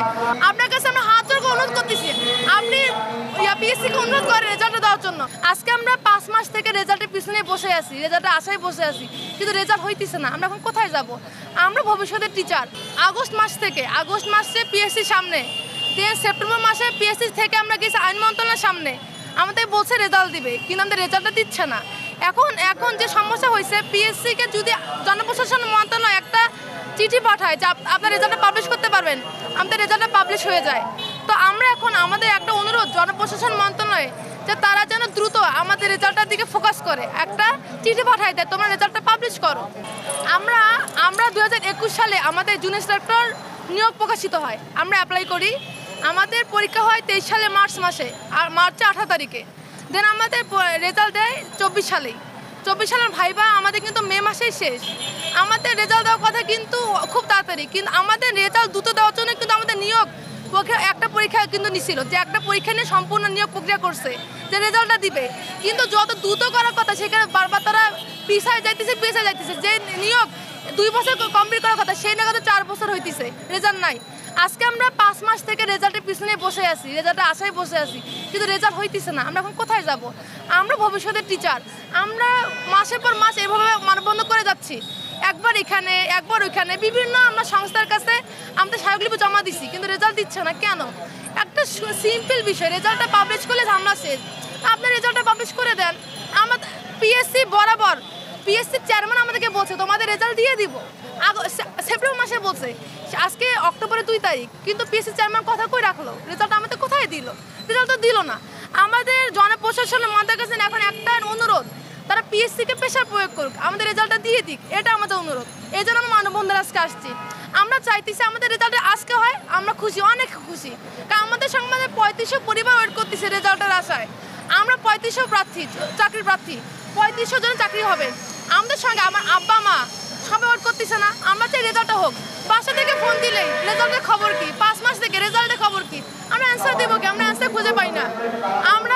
আপনার কাছে আমরা হাত জোড় করে অনুরোধ করতেছি, আপনি পিএসসিকে অনুরোধ করেন রেজাল্টটা দেওয়ার জন্য। আজকে আমরা 5 মাস থেকে রেজাল্টের পিছনে বসে আছি, রেজাল্টের আশায় বসে আছি, কিন্তু রেজাল্ট হইতেছে না। আমরা এখন কোথায় যাব? আমরা ভবিষ্যতের টিচার। আগস্ট মাসে পিএসসির সামনে, দেন সেপ্টেম্বর মাসে পিএসসি থেকে আমরা গেছি আইন মন্ত্রণালয়ের সামনে, আমাদের বলছে রেজাল্ট দিবে, কিন্তু আমাদের রেজাল্টটা দিচ্ছে না। এখন যে সমস্যা হয়েছে, পিএসসিকে যদি জনপ্রশাসন মন্ত্রণালয় একটা চিঠি পাঠায় যে আপনার রেজাল্টটা পাবলিশ করতে পারবেন, আমাদের রেজাল্টটা পাবলিশ হয়ে যায়। তো আমরা এখন আমাদের একটা অনুরোধ জনপ্রশাসন মন্ত্রণালয়ে যে তারা যেন দ্রুত আমাদের রেজাল্টের দিকে ফোকাস করে, একটা চিঠি পাঠায় দেয় তোমরা রেজাল্টটা পাবলিশ করো। আমরা 2021 সালে আমাদের জুনিয়র ইন্সট্রাক্টর নিয়োগ প্রকাশিত হয়, আমরা অ্যাপ্লাই করি। আমাদের পরীক্ষা হয় 23 সালে মার্চ মাসে, আর মার্চে 18 তারিখে। দেন আমাদের রেজাল্ট দেয় 24 সালের ভাইবা আমাদের কিন্তু মে মাসেই শেষ। আমাদের রেজাল্ট দেওয়ার কথা কিন্তু খুব তাড়াতাড়ি, কিন্তু আমাদের রেজাল্ট দ্রুত দেওয়ার জন্য কিন্তু আমাদের নিয়োগ একটা পরীক্ষা কিন্তু নিছিল, যে একটা পরীক্ষা নিয়ে সম্পূর্ণ নিয়োগ প্রক্রিয়া করছে যে রেজাল্টটা দিবে, কিন্তু যত দ্রুত করার কথা সেখানে বারবার তারা পিছায় যাইতেছে। যে নিয়োগ 2 বছর কমপ্লিট করার কথা সেই নিয়োগ 4 বছর হইতেছে, রেজাল্ট নাই। আজকে আমরা 5 মাস থেকে রেজাল্টের পিছনে বসে আছি, রেজাল্টের আশায় বসে আছি, কিন্তু রেজাল্ট হইতেছে না। আমরা এখন কোথায় যাব? আমরা ভবিষ্যতের টিচার, আমরা মাসের পর মাস এভাবে মানববন্ধন করে যাচ্ছি, একবার এখানে একবার ওইখানে, বিভিন্ন আমরা সংস্থার কাছে আমাদের স্মারকলিপি জমা দিছি, কিন্তু রেজাল্ট দিচ্ছে না কেন? একটা সিম্পল বিষয়, রেজাল্টটা পাবলিশ করলে ঝামেলা শেষ। আপনি রেজাল্টটা পাবলিশ করে দেন। আমাদের পিএসসি বরাবর পিএসসির চেয়ারম্যান আমাদেরকে বলছে তোমাদের রেজাল্ট দিয়ে দিব, সেপ্টেম্বর মাসে বলছে, আজকে অক্টোবরের 2 তারিখ, কিন্তু পিএসসি চেয়ারম্যান কথা কই রাখলো? রেজাল্ট আমাদের কোথায় দিল? রেজাল্ট তো দিল না। আমাদের জনপ্রশাসনের মন্ত্রীর কাছে এখন একটা অনুরোধ, তারা পিএসসিকে প্রেশার প্রয়োগ করুক, আমাদের রেজাল্টটা দিয়ে দিক, এটা আমাদের অনুরোধ। এই জন্য আমরা মানববন্ধন আজকে আসছি। আমরা চাইতেছি আমাদের রেজাল্টটা আজকে হয়, আমরা খুশি, অনেক খুশি, কারণ আমাদের সঙ্গে 3500 পরিবার ওয়েট করতেছে রেজাল্টের আশায়। আমরা 3500 প্রার্থী, চাকরির প্রার্থী, 3500 জন চাকরি হবে। আমাদের সঙ্গে আমার আব্বা মা সবাই ওয়েট করতেছে না। আমরা চাই রেজাল্টটা হোক। বাসা থেকে ফোন দিলেই রেজাল্টের খবর কি, 5 মাস থেকে রেজাল্টের খবর কি, আমরা অ্যান্সার দেবো কি? আমরা অ্যান্সার খুঁজে পাই না। আমরা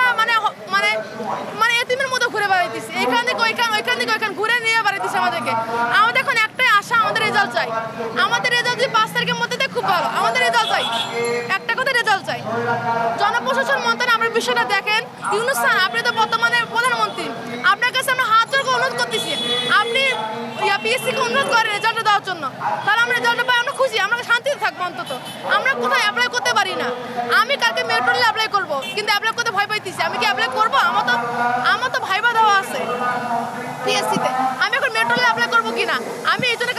মানে এতিমের মতো ঘুরে বেড়াইতেছি, এখান থেকে ওইখান ঘুরে নিয়ে বেড়াইতেছি আমাদেরকে। আমাদের এখন একটাই আশা, আমাদের রেজাল্ট চাই। আমাদের রেজাল্ট যদি 5 তারিখের মধ্যে দেয় খুব ভালো, আমাদের রেজাল্ট চাই, একটা কথা রেজাল্ট চাই। জনপ্রশাসন মন্ত্রণালয় আপনার বিষয়টা দেখেন। ইউনূস স্যার, আপনি তো বর্তমানে প্রধানমন্ত্রী, আপনার কাছে আমরা হাত জোড় করে অনুরোধ করতেছি, আপনি পিএসসিকে অনুরোধ করেন রেজাল্টটা দেওয়ার জন্য। তাহলে আমরা রেজাল্টটা পাই, আমরা খুশি, আমরা শান্তিতে থাকবো। অন্তত আমরা কোথায় অ্যাপ্লাই করতে পারি না। আমি কালকে মেট্রোলে অ্যাপ্লাই করবো, কিন্তু অ্যাপ্লাই করতে ভয় পাইতেছি। আমি কি অ্যাপ্লাই করবো? আমার তো ভাইবা দেওয়া আছে পিএসসিতে, আমি এখন মেট্রোলে অ্যাপ্লাই করবো কিনা আমি এই জন্য